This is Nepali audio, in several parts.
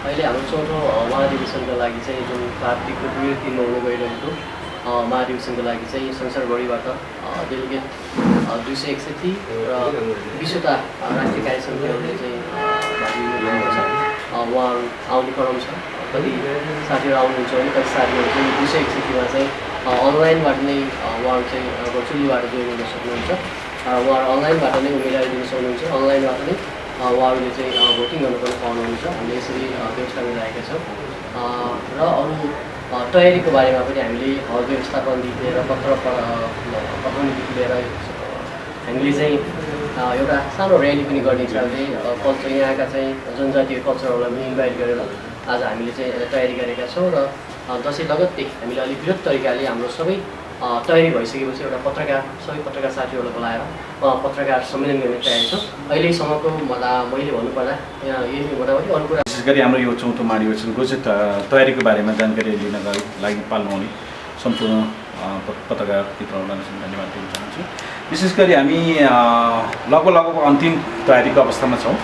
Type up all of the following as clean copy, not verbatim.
अहिले हाम्रो चौथो महाधिवेशनको लागि चाहिँ जुन कार्तिकको 2-3 मा हुन गइरहेको महाधिवेशनको लागि चाहिँ संसारभरिबाट डेलिगेट 261 र 20वटा राष्ट्रिय कार्य समितिहरूले चाहिँ भाग लिनुभएको छ। उहाँहरू आउने क्रम छ। कति साथीहरू आउनुहुन्छ भने कति साथीहरू चाहिँ 261 मा चाहिँ अनलाइनबाट नै उहाँहरू चाहिँ भर्चुअलीबाट जोइन हुन सक्नुहुन्छ। उहाँहरू अनलाइनबाट नै उम्मेदवारी दिन सक्नुहुन्छ। अनलाइनबाट नै उहाँहरूले चाहिँ भोटिङ गर्न पनि पाउनुहुन्छ। हामीले यसरी व्यवस्था गरिरहेका छौँ। र अरू तयारीको बारेमा पनि हामीले हल व्यवस्थापनदेखि लिएर पत्र पठाउनेदेखि लिएर हामीले चाहिँ एउटा सानो र्याली पनि गर्ने हिसाबले कल्चर यहाँका चाहिँ जनजातीय कल्चरहरूलाई पनि इन्भाइट गरेर आज हामीले चाहिँ तयारी गरेका छौँ। र दसैँ लगत्तै हामीले अलिक बृहत तरिकाले हाम्रो सबै तयारी भइसकेपछि एउटा सबै पत्रकार साथीहरूलाई बोलाएर पत्रकार सम्मेलन गर्ने तयारी छ। अहिलेसम्मको मैले भन्नुपर्दा यही मोटामोटी अरू कुरा विशेष गरी हाम्रो यो चौथो महाधिवेशनको चाहिँ तयारीको बारेमा जानकारी लिनका लागि पाल्नुहुने सम्पूर्ण पत्रकार मित्रहरूलाई धन्यवाद दिन चाहन्छु। विशेष गरी हामी लगभग अन्तिम तयारीको अवस्थामा छौँ।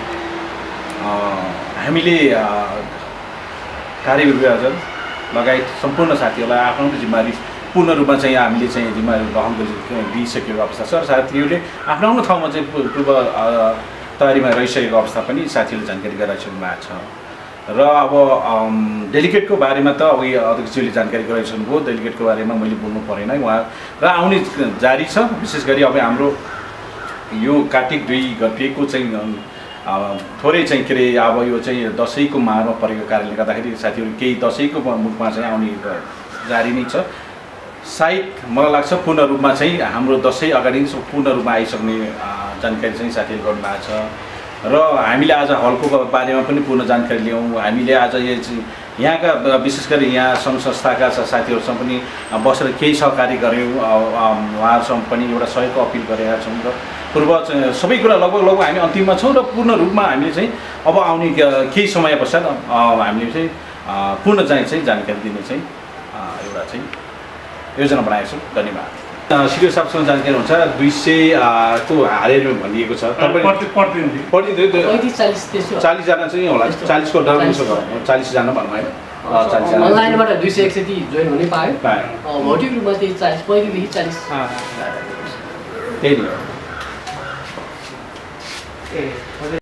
हामीले कार्यविभाग लगायत सम्पूर्ण साथीहरूलाई आफ्नो जिम्मेवारी पूर्ण रूपमा चाहिँ हामीले चाहिँ जिम्मेवारी ग्रहण दिइसकेको अवस्था छ र साथीहरूले आफ्नो आफ्नो ठाउँमा चाहिँ पूर्व तयारीमा रहिसकेको अवस्था पनि साथीहरूले जानकारी गराइसक्नु भएको छ। र अब डेलिगेटको बारेमा त अब अध्यक्षज्यूले जानकारी गराइसक्नुभयो। डेलिगेटको बारेमा मैले बोल्नु परेन। उहाँ र आउने जारी छ। विशेष गरी अब हाम्रो यो कार्तिक 2 गतेको चाहिँ थोरै चाहिँ के अरे अब यो चाहिँ दसैँको मारमा परेको कारणले गर्दाखेरि साथीहरू केही दसैँको मुखमा चाहिँ आउने जारी नै छ। सायद मलाई लाग्छ पूर्ण रूपमा चाहिँ हाम्रो दसैँ अगाडि पूर्ण रूपमा आइसक्ने जानकारी चाहिँ साथीहरूले गर्नुभएको छ। र हामीले आज हलको बारेमा पनि पूर्ण जानकारी लियौँ। हामीले आज यहाँका विशेष गरी यहाँ सङ्घ संस्थाका साथीहरूसँग पनि बसेर केही सहकारी गऱ्यौँ। उहाँहरूसँग पनि एउटा सहयोगको अपिल गरेका छौँ र पूर्व सबै कुरा लगभग हामी अन्तिममा छौँ। र पूर्ण रूपमा हामीले चाहिँ अब आउने केही समय पश्चात हामीले चाहिँ पूर्ण चाहिँ जानकारी दिने चाहिँ एउटा चाहिँ योजना बनाएको छौँ। धन्यवाद। सिडिओ साहबसँग जानकारी हुन्छ 200 को हालेर भनिएको छ। 40 जना चाहिँ होला। 40 को डर 40 जना भन्नु भयो। 40 जना अनलाइनबाट 261 जोइन हुने पायो। भौतिक रूपमा चाहिँ 40 पहिलेदेखि 40 त्यही हो।